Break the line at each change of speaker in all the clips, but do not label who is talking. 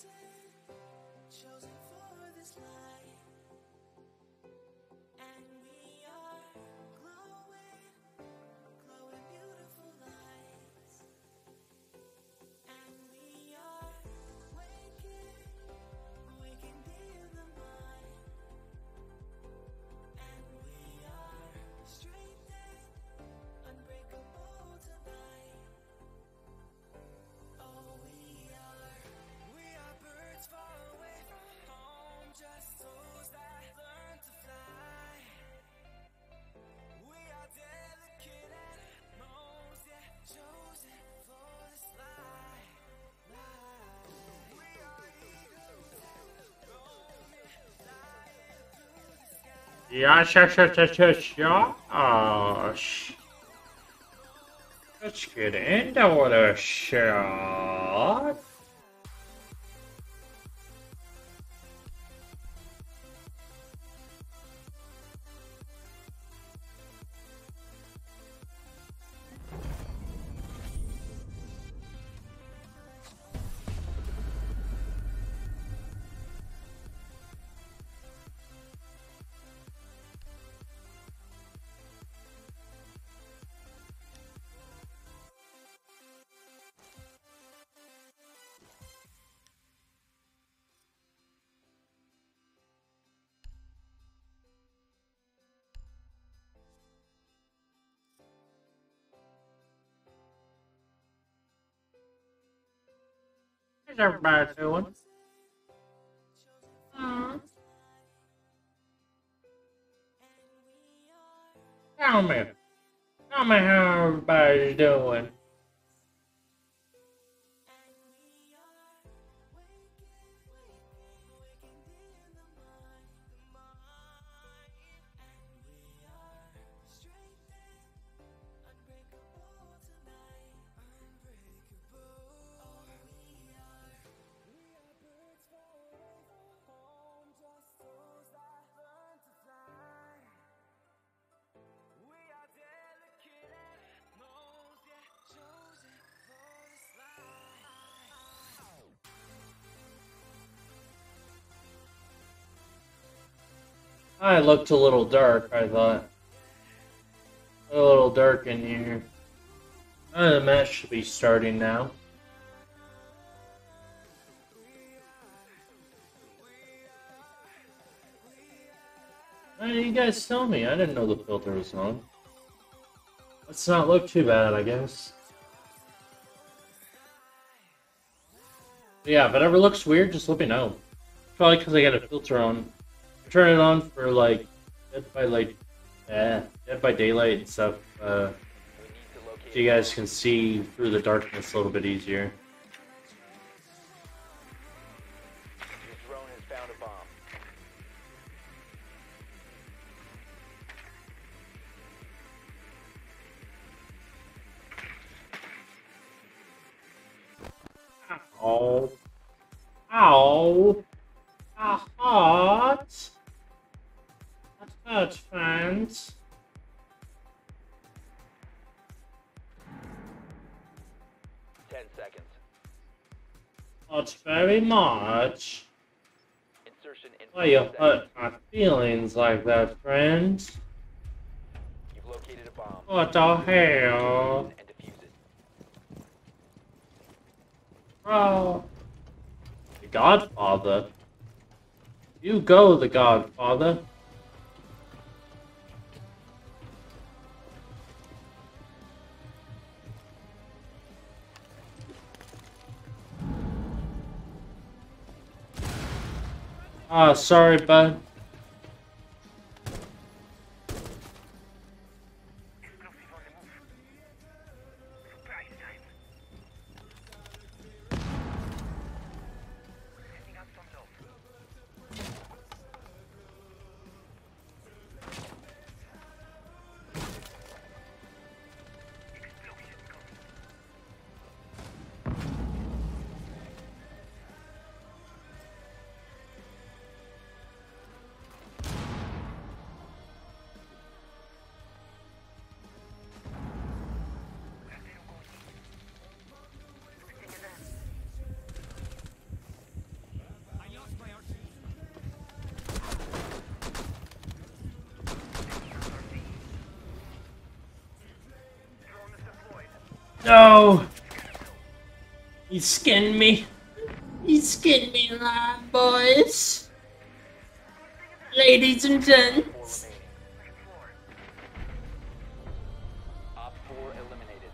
Yaş yaş yaş yaş yaş yaş. Let's get into the shot. How's everybody doing? Tell me. Tell me how everybody's doing. I looked a little dark, I thought. A little dark in here. The match should be starting now. Why did you guys tell me? I didn't know the filter was on. Let's not look too bad, I guess. Yeah, if it ever looks weird, just let me know. Probably because I got a filter on. Turn it on for like Dead by Daylight and stuff. So you guys can see through the darkness a little bit easier.
Your drone has found a bomb.
Ow. Ow. Ah, hot. That hurt, friends. Not very much. Why you hurt my feelings like that, friend?
You've located a bomb.
What the hell?
And defuse it.
Bro. The Godfather? You go, the Godfather. Ah, sorry, bud. No! He skinned me. He skinned me alive, boys. Ladies and gents.
Op 4 eliminated.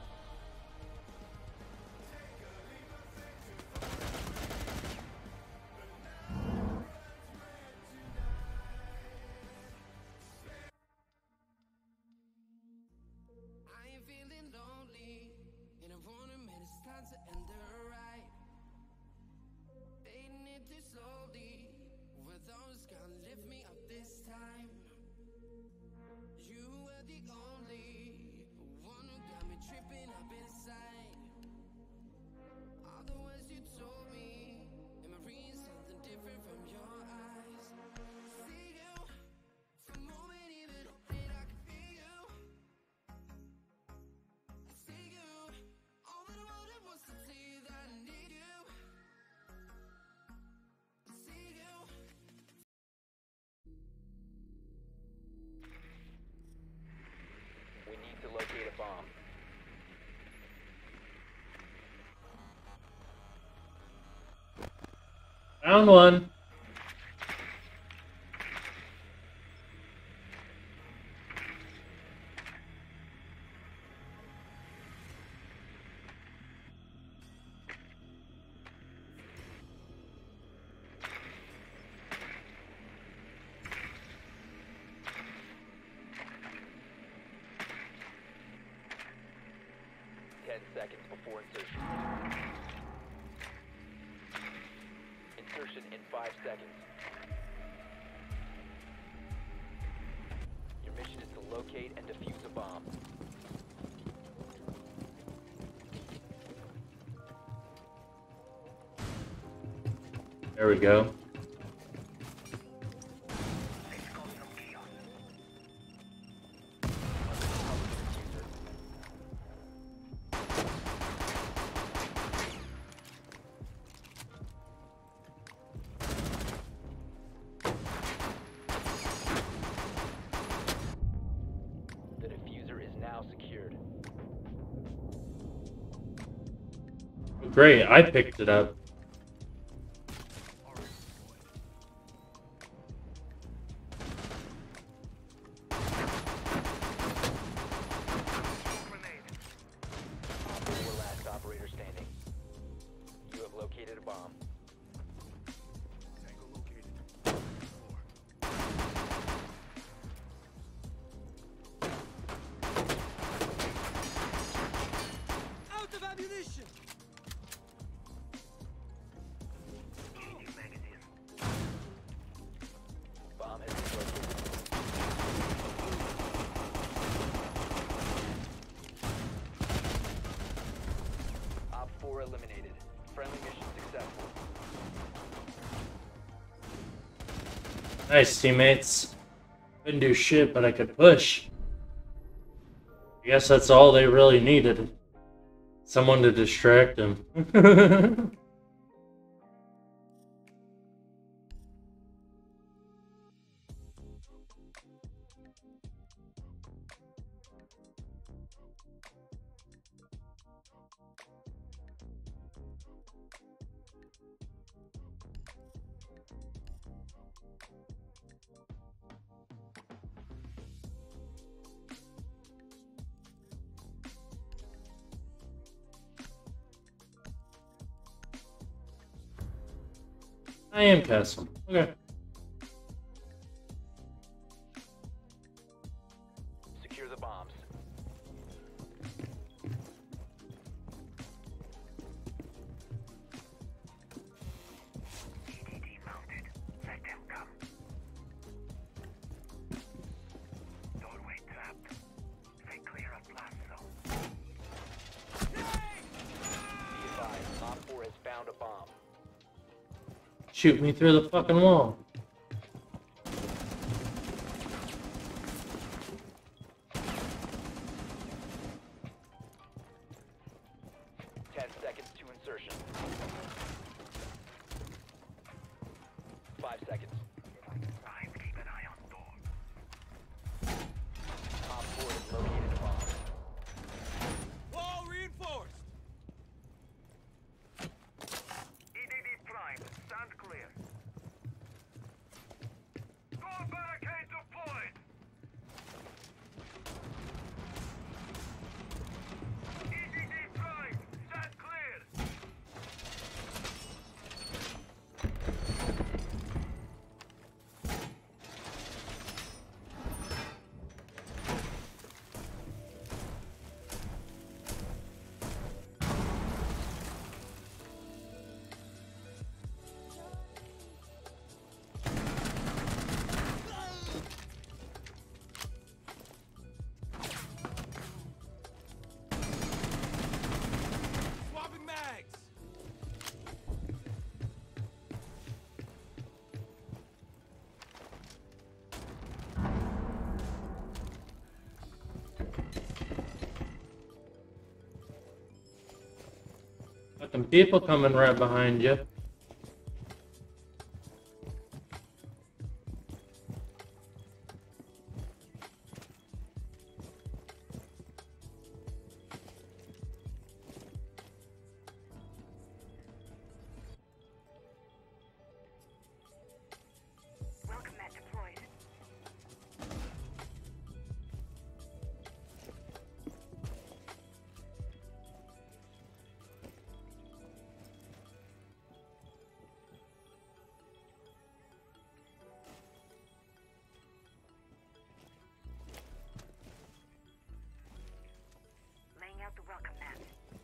I am feeling lonely, and I wanna admit it's time to end the ride. Fading it too slowly, were those gonna lift me up this time? You were the only one who got me tripping up inside. All the words you told me, am I reading something different from your eyes? See you, for a moment even then I can feel you. See you, all that I wanted was to tell you that I need you. See you.
We need to locate a bomb.
Found one.
Seconds before insertion. Insertion in 5 seconds. Your mission is to locate and defuse a bomb.
There we go.
The diffuser is now secured.
Great, I picked it up.
Four last operator standing. You have located a bomb.
Out of ammunition!
Bomb has been located. Op 4 eliminated. Friendly mission successful.
Nice, teammates. Couldn't do shit, but I could push. I guess that's all they really needed. Someone to distract him. I am Castle. Okay.
Secure the bombs. EDD mounted. Let them come. Doorway trapped. Stay clear of blast zone. Be advised, Op 4 has found a bomb.
Shoot me through the fucking wall.
Seconds to insertion. 5 seconds. Keep an eye on door. Op 4 has located a bomb.
Wall
Fucking people coming right behind you.
Welcome mat deployed. Laying out the welcome mat.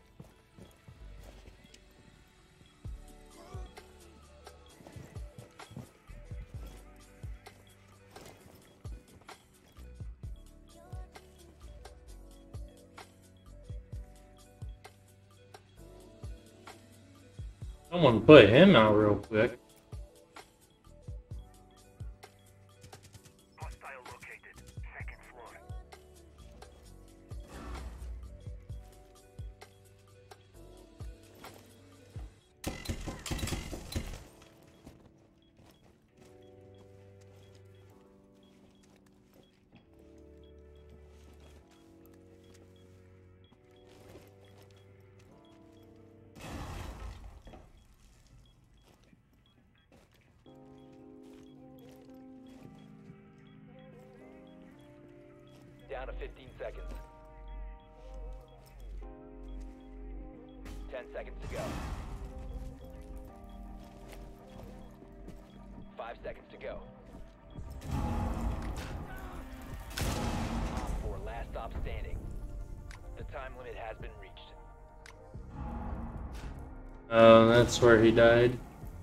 Someone put him out real quick.
Hostile located. Second floor. Down to 15 seconds. 10 seconds to go. 5 seconds to go. Op 4, last stop standing. The time limit has been reached.
Oh, that's where he died.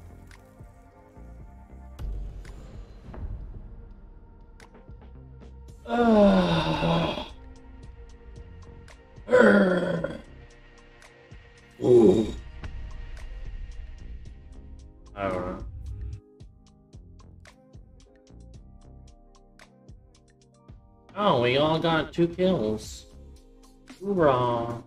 Ooh. I don't know. Oh, we all got 2 kills. Hoorah.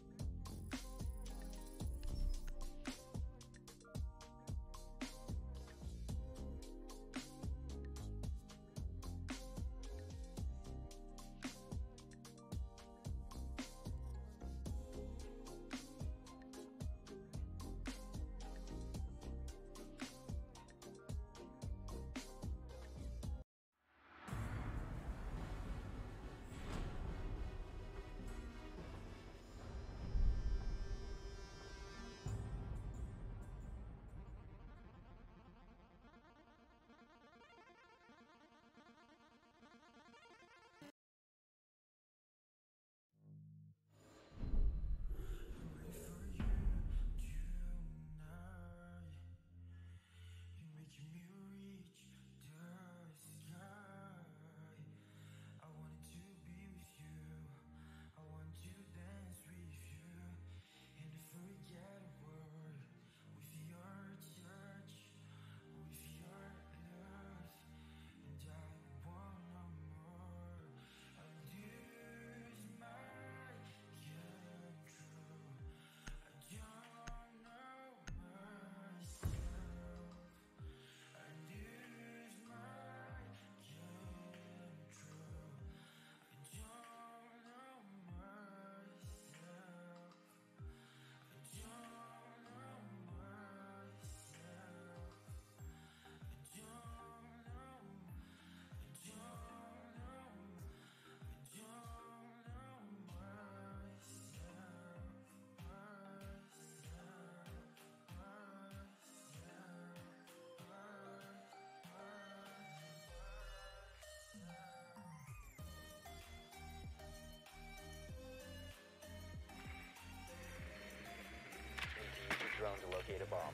Drone to locate a bomb.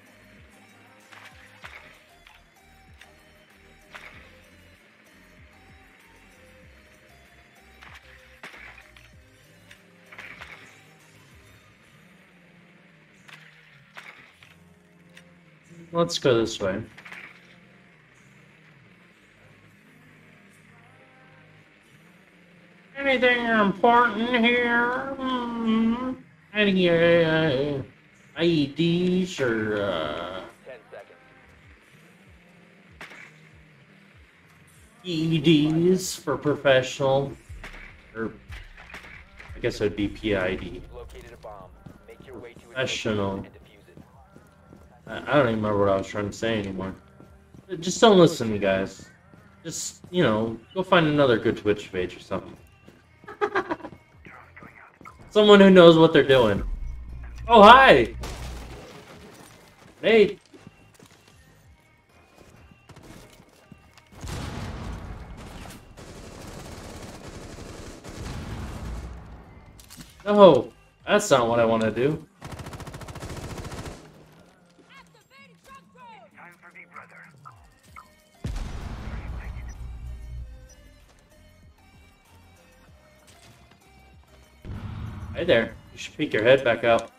Let's go this way. Anything important here? Anyway. IEDs or
10 seconds.
EEDs for professional, or I guess it would be PID.
You've located a bomb. Make your way to its
Professional.
location and defuse it.
I don't even remember what I was trying to say anymore. Just don't listen to me, guys. Just, you know, go find another good Twitch page or something. Someone who knows what they're doing. Oh, hi! Hey! No, that's not what I want to do.
Time for me, brother.
Hey there, you should peek your head back out.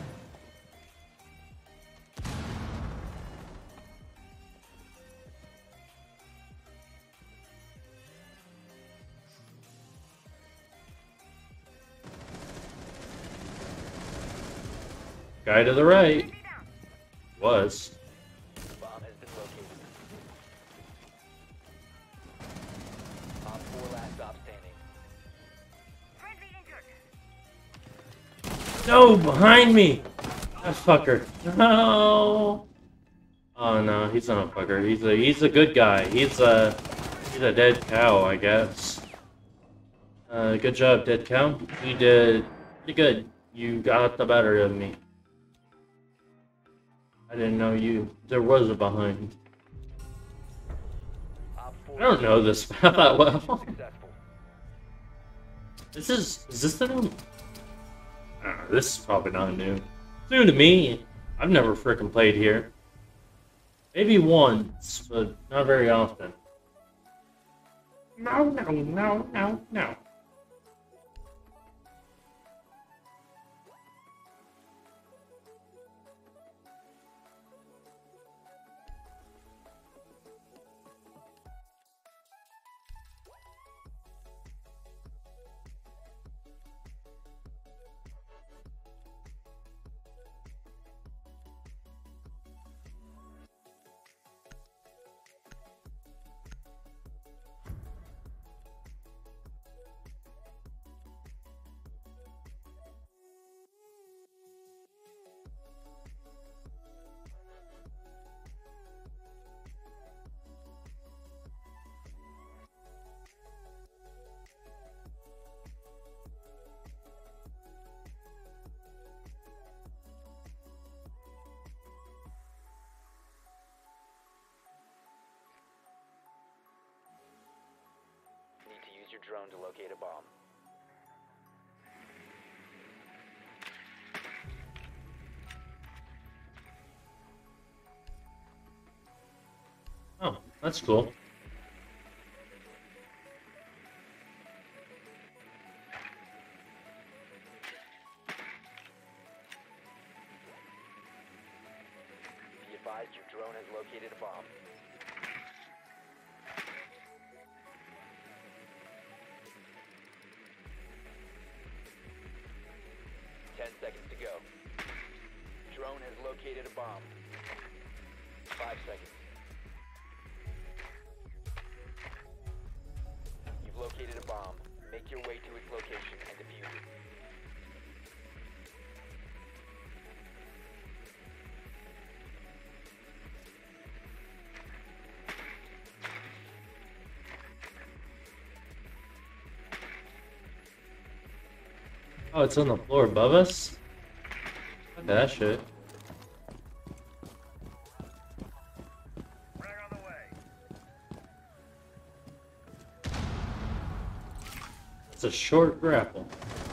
Guy to the right. Was.
Bomb has been located. Op 4 last stop standing.
No, behind me! That fucker. No! Oh no, he's not a fucker. He's a good guy. He's a dead cow, I guess. Good job, dead cow. You did pretty good. You got the better of me. I didn't know there was a behind.
Op 4
I don't know this map that well.
successful.
Is this the new? This is probably not new. It's new to me. I've never frickin' played here. Maybe once, but not very often. No.
Need to use your drone to locate a bomb.
Oh, that's cool.
Be advised your drone has located a bomb. Seconds to go. Drone has located a bomb. 5 seconds. You've located a bomb. Make your way to its location and defuse it.
Oh, it's on the floor above us? Look at that shit.
Right on the way.
It's a short grapple.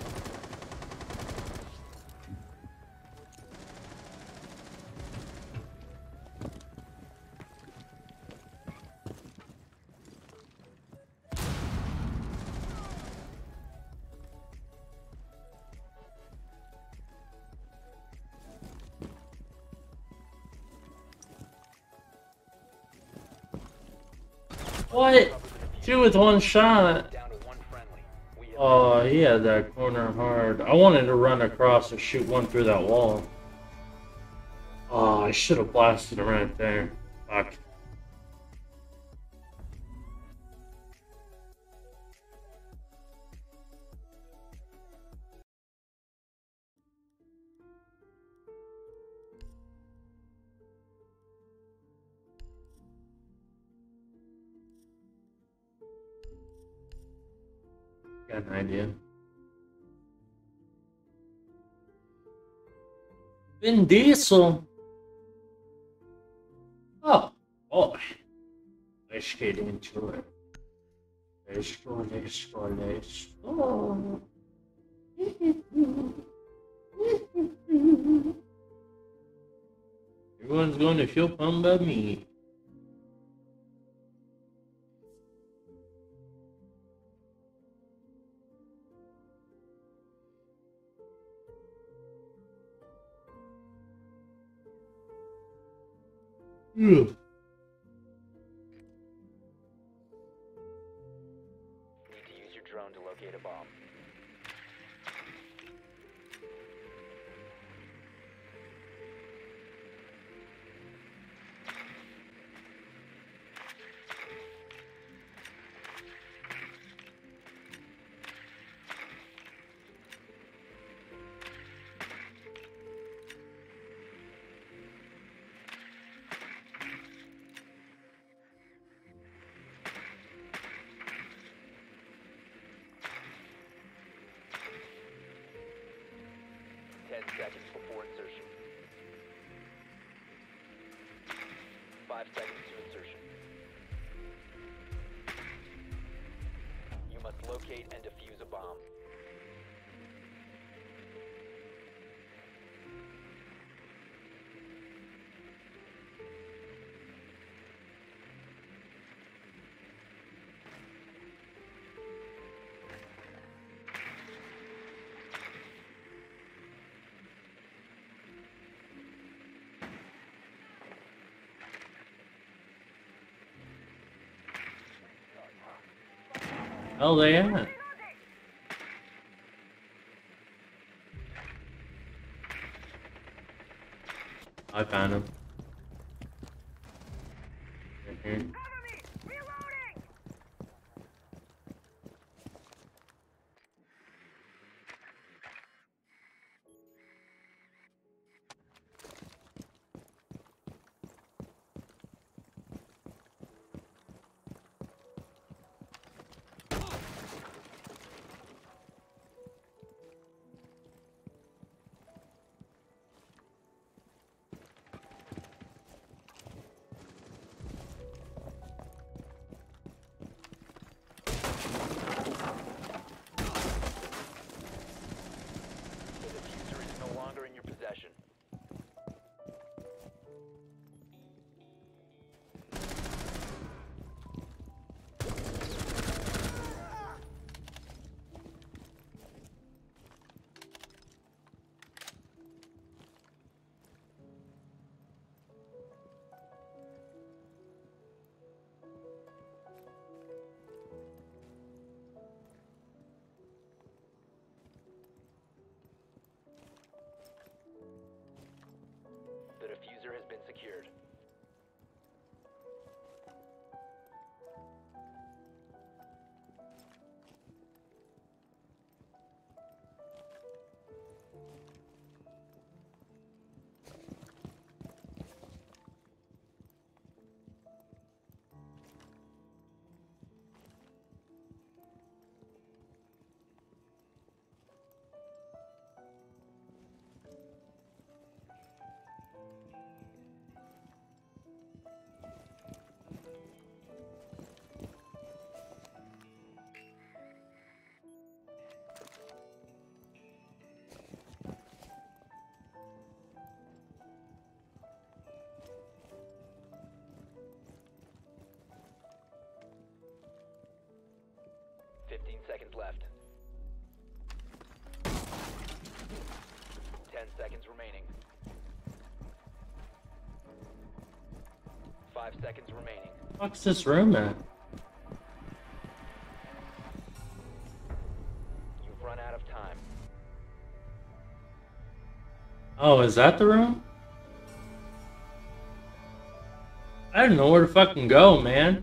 What? Two with one shot.
Down to one friendly. We have
Oh, he had that corner hard. I wanted to run across and shoot one through that wall. Oh, I should have blasted him right there. Fuck. Got an idea. Vin Diesel. Oh, boy. Let's get into it. Let's go, let's go, let's go. Everyone's going to feel fun by me. Ugh.
Need to use your drone to locate a bomb. Seconds before insertion. 5 seconds to insertion. You must locate and defuse a bomb.
Hell, they at? I found him. Right here.
Reloading!
15 seconds left. 10 seconds remaining. 5 seconds remaining.
Fuck's this room at?
You've run out of time.
Oh, is that the room? I don't know where to fucking go, man.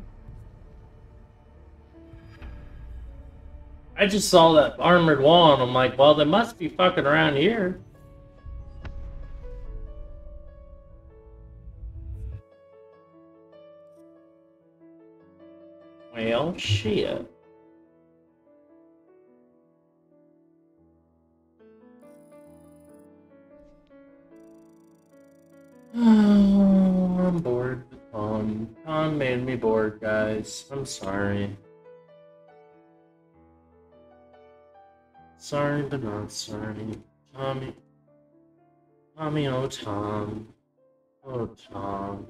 I just saw that armored wall and I'm like, well, they must be fucking around here. Well, shit. I'm bored with Tom. Tom made me bored, guys. I'm sorry. Sorry, but not sorry. Tommy. Tommy, oh Tom. Oh Tom.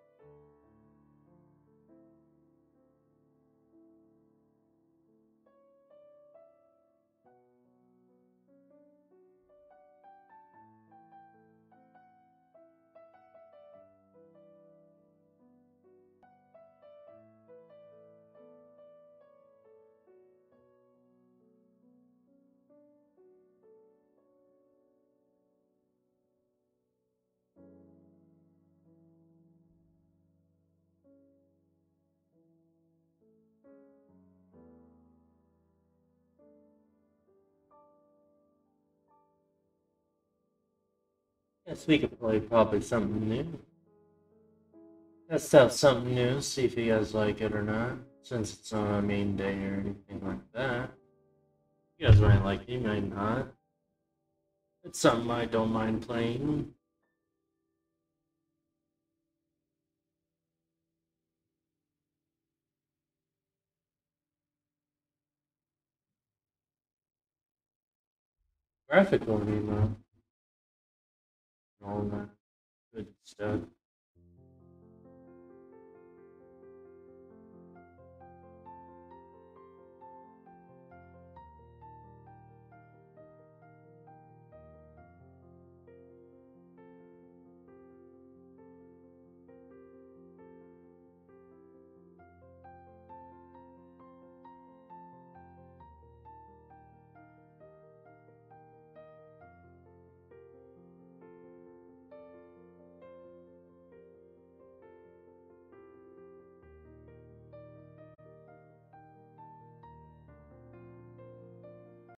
Guess we could play probably something new. Let's have something new, see if you guys like it or not. Since it's not a main day or anything like that. You guys might like it, you might not. It's something I don't mind playing. Graphical, you know. All that good stuff.